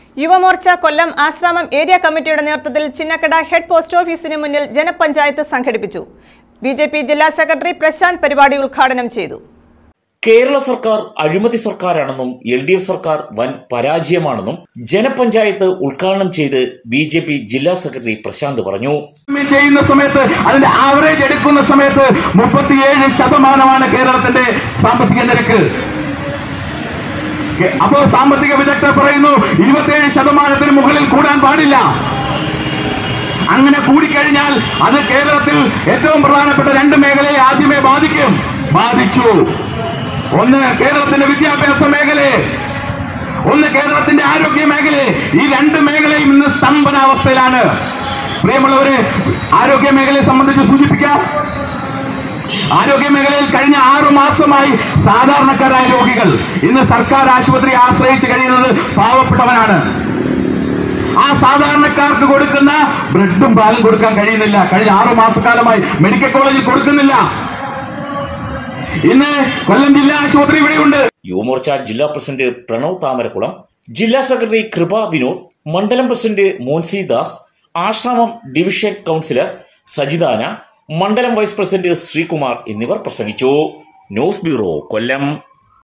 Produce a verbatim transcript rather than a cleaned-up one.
യുവമോർച്ച കൊല്ലം Asramam area കമ്മിറ്റിയുടെ നേതൃത്വത്തിൽ Chinnakada head post ഓഫീസിന് മുന്നിൽ ജനപഞ്ചായത്ത് സംഘടിപ്പിച്ചു. ബി ജെ പി ജില്ലാ സെക്രട്ടറി പ്രശാന്ത് പരിപാടി ഉദ്ഘാടനം ചെയ്തു. കേരള സർക്കാർ അഴിമതി സർക്കാരാണെന്നും എൽ ഡി എഫ് സർക്കാർ വൻ പരാജയമാണെന്നും ജനപഞ്ചായത്ത് ഉദ്ഘാടനം ചെയ്ത് ബി ജെ പി ജില്ലാ സെക്രട്ടറി പ്രശാന്ത് പറഞ്ഞു. ചെയ്യുന്ന സമയത്ത് അതിന്റെ ആവറേജ് എടുക്കുന്ന സമയത്ത് മുപ്പത്തിയേഴ് ശതമാനമാണ് കേരളത്തിന്റെ സാമ്പത്തിക നിരക്ക്. അപ്പോൾ സാമ്പത്തിക വിദഗ്ധർ പറയുന്നു ഇരുപത്തിയേഴ് ശതമാനത്തിന് മുകളിൽ കൂടാൻ പാടില്ല. അങ്ങനെ കൂടിക്കഴിഞ്ഞാൽ അത് കേരളത്തിൽ ഏറ്റവും പ്രധാനപ്പെട്ട രണ്ട് മേഖലയെ ആദ്യമേ ബാധിക്കും. ബാധിച്ചു. ഒന്ന് കേരളത്തിന്റെ വിദ്യാഭ്യാസ മേഖലയെ, ഒന്ന് കേരളത്തിന്റെ ആരോഗ്യ മേഖലയെ. ഈ രണ്ട് മേഖലയും ഇന്ന് സ്തംഭനാവസ്ഥയിലാണ്. പ്രിയമുള്ളവരെ, ആരോഗ്യ മേഖലയെ സംബന്ധിച്ച് സൂചിപ്പിക്കാം. ആരോഗ്യ മേഖലയിൽ കഴിഞ്ഞ ആറു മാസമായി സാധാരണക്കാരായ രോഗികൾ ഇന്ന് സർക്കാർ ആശുപത്രി ആശ്രയിച്ച് കഴിയുന്നത് പാവപ്പെട്ടവനാണ്. ആ സാധാരണക്കാർക്ക് കൊടുക്കുന്ന ബ്രെഡും പാലും കൊടുക്കാൻ കഴിയുന്നില്ല. കഴിഞ്ഞ ആറു മാസക്കാലമായി മെഡിക്കൽ കോളേജിൽ കൊടുക്കുന്നില്ല. ഇന്ന് കൊല്ലം ജില്ലാ ആശുപത്രി ഇവിടെയുണ്ട്. യുവമോർച്ച ജില്ലാ പ്രസിഡന്റ് പ്രണവ് താമരക്കുളം, ജില്ലാ സെക്രട്ടറി കൃപ വിനോദ്, മണ്ഡലം president Monsi Das, Asramam division councillor Sajidana, മണ്ഡലം വൈസ് പ്രസിഡന്റ് ശ്രീകുമാർ എന്നിവർ പ്രസംഗിച്ചു. ന്യൂസ് ബ്യൂറോ, കൊല്ലം.